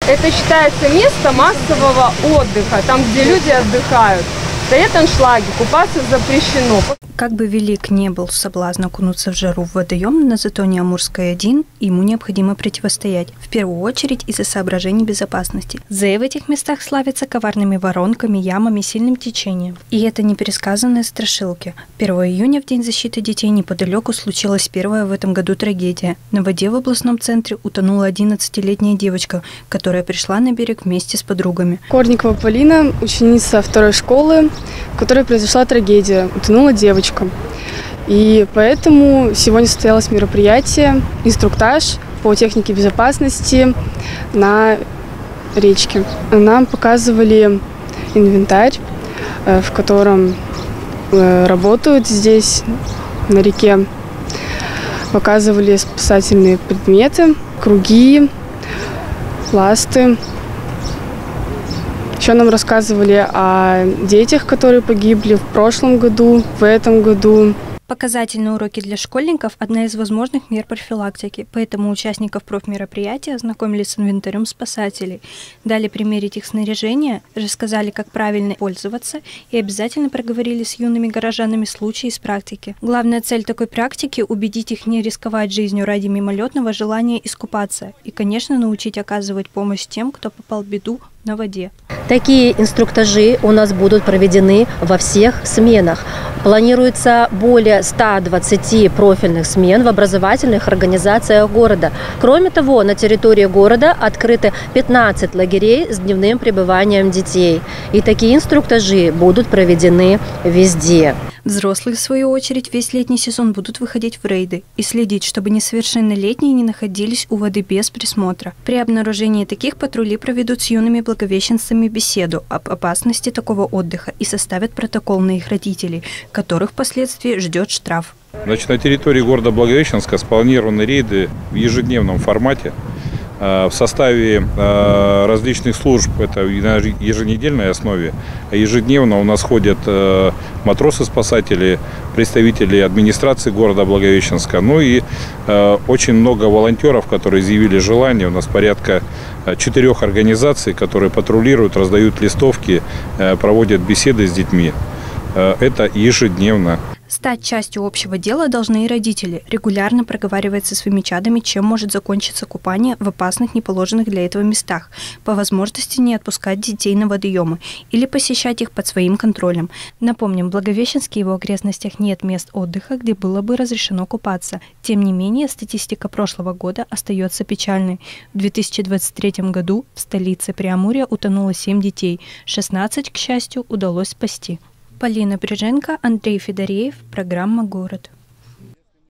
Это считается место массового отдыха, там, где люди отдыхают. Стоят аншлаги, купаться запрещено. Как бы велик не был соблазн окунуться в жару в водоем на Затоне Амурской-1, ему необходимо противостоять, в первую очередь из-за соображений безопасности. Зэи в этих местах славятся коварными воронками, ямами, сильным течением. И это не пересказанные страшилки. 1 июня, в День защиты детей, неподалеку случилась первая в этом году трагедия. На воде в областном центре утонула 11-летняя девочка, которая пришла на берег вместе с подругами. Корникова Полина, ученица 2-й школы, в которой произошла трагедия. Утонула девочка. И поэтому сегодня состоялось мероприятие, инструктаж по технике безопасности на речке. Нам показывали инвентарь, в котором работают здесь, на реке. Показывали спасательные предметы, круги, ласты. Еще нам рассказывали о детях, которые погибли в прошлом году, в этом году. Показательные уроки для школьников – одна из возможных мер профилактики, поэтому участников профмероприятия ознакомили с инвентарем спасателей, дали примерить их снаряжение, рассказали, как правильно пользоваться и обязательно проговорили с юными горожанами случаи из практики. Главная цель такой практики – убедить их не рисковать жизнью ради мимолетного желания искупаться и, конечно, научить оказывать помощь тем, кто попал в беду на воде. Такие инструктажи у нас будут проведены во всех сменах. Планируется более 120 профильных смен в образовательных организациях города. Кроме того, на территории города открыты 15 лагерей с дневным пребыванием детей. И такие инструктажи будут проведены везде. Взрослые, в свою очередь, весь летний сезон будут выходить в рейды и следить, чтобы несовершеннолетние не находились у воды без присмотра. При обнаружении таких патрули проведут с юными благовещенцами беседу об опасности такого отдыха и составят протокол на их родителей, которых впоследствии ждет штраф. Значит, на территории города Благовещенска спланированы рейды в ежедневном формате. В составе различных служб, это на еженедельной основе, а ежедневно у нас ходят матросы-спасатели, представители администрации города Благовещенска, ну и очень много волонтеров, которые изъявили желание. У нас порядка 4 организаций, которые патрулируют, раздают листовки, проводят беседы с детьми. Это ежедневно. Стать частью общего дела должны и родители, регулярно проговаривать со своими чадами, чем может закончиться купание в опасных, неположенных для этого местах, по возможности не отпускать детей на водоемы или посещать их под своим контролем. Напомним, в Благовещенске и его окрестностях нет мест отдыха, где было бы разрешено купаться. Тем не менее, статистика прошлого года остается печальной. В 2023 году в столице Преамурья утонуло 7 детей, 16, к счастью, удалось спасти. Полина Бриженко, Андрей Федореев, программа «Город».